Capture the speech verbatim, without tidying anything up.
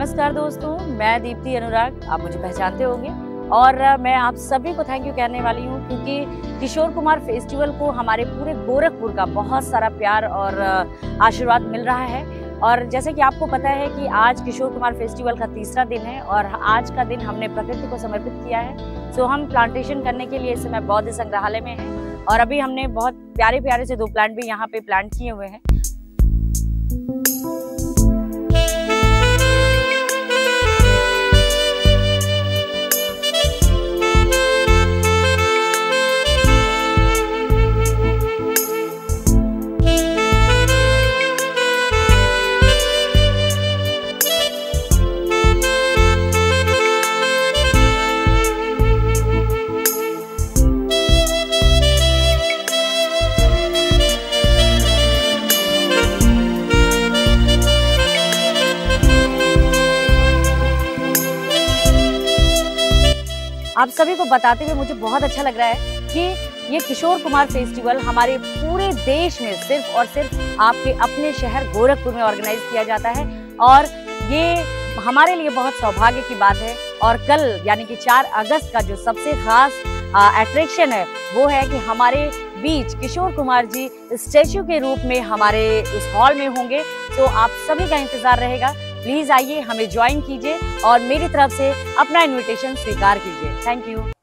नमस्कार दोस्तों, मैं दीप्ति अनुराग, आप मुझे पहचानते होंगे और मैं आप सभी को थैंक यू कहने वाली हूँ क्योंकि किशोर कुमार फेस्टिवल को हमारे पूरे गोरखपुर का बहुत सारा प्यार और आशीर्वाद मिल रहा है। और जैसे कि आपको पता है कि आज किशोर कुमार फेस्टिवल का तीसरा दिन है और आज का दिन हमने प्रकृति को समर्पित किया है। सो हम प्लांटेशन करने के लिए इस समय बौद्ध संग्रहालय में हैं और अभी हमने बहुत प्यारे प्यारे से दो प्लांट भी यहाँ पे प्लांट किए हुए हैं। आप सभी को बताते हुए मुझे बहुत अच्छा लग रहा है कि ये किशोर कुमार फेस्टिवल हमारे पूरे देश में सिर्फ और सिर्फ आपके अपने शहर गोरखपुर में ऑर्गेनाइज किया जाता है और ये हमारे लिए बहुत सौभाग्य की बात है। और कल यानी कि चार अगस्त का जो सबसे खास अट्रैक्शन है वो है कि हमारे बीच किशोर कुमार जी स्टैच्यू के रूप में हमारे उस हॉल में होंगे। तो आप सभी का इंतजार रहेगा। प्लीज आइए, हमें ज्वाइन कीजिए और मेरी तरफ से अपना इनविटेशन स्वीकार कीजिए। Thank you.